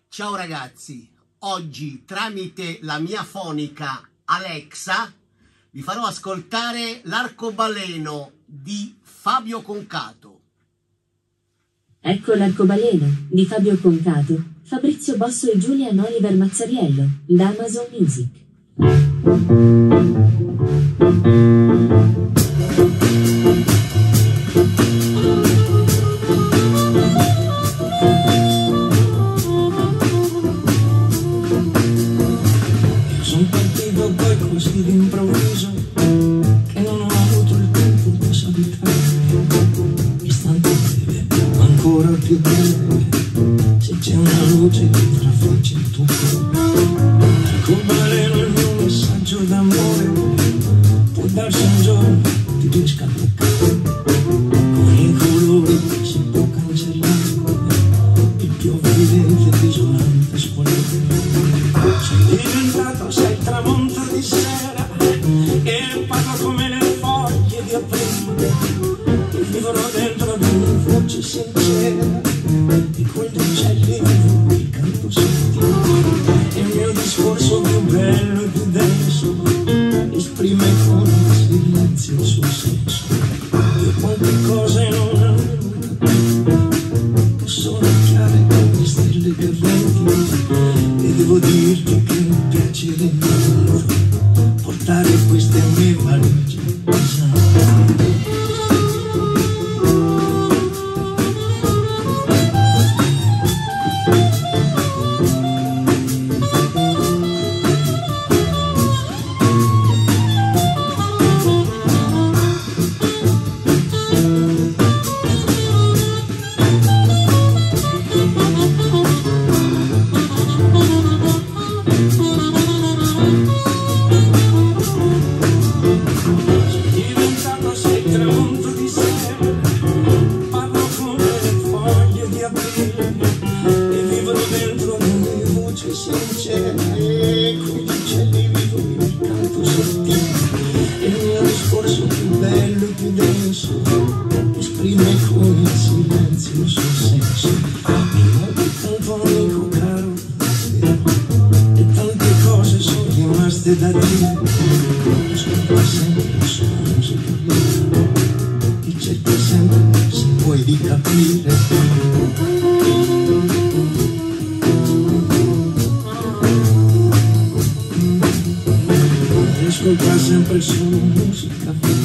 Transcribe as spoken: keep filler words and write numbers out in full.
Ciao ragazzi, oggi tramite la mia fonica Alexa vi farò ascoltare L'arcobaleno di Fabio Concato. Ecco L'arcobaleno di Fabio Concato, Fabrizio Bosso e Julian Oliver Mazzariello, da Amazon Music. Sono partito poi così d'improvviso che non ho avuto il tempo di salutarmi. Istante breve, ancora più breve, se c'è una luce che trafigge il tuo cuore. L'arcobaleno, il mio messaggio d'amore, può darsi un giorno ti riesca a toccare. Con i colori si può cancellare il più evidente e desolante squallore. Sei diventato, sei il tramonto di sera e parlo come le foglie di aprile. E vivrò dentro di una voce sincera di quegli uccelli vivo, il canto sottile. E il mio discorso più bello e più denso esprime con il silenzio il suo senso. Io quante cose non avevo capito, sono chiare come stelle cadenti, e devo dirti che mi piace molto portare queste mie valigie pesanti. E con gli uccelli vivo il canto sottile. E il mio discorso più bello e più denso esprime con il silenzio il suo senso. Mi vuoi tanto amico caro, e tante cose sono rimaste da dire. Ascolta sempre la sua musica viva e cerca sempre se puoi di capire. Ascolta sempre solo musica.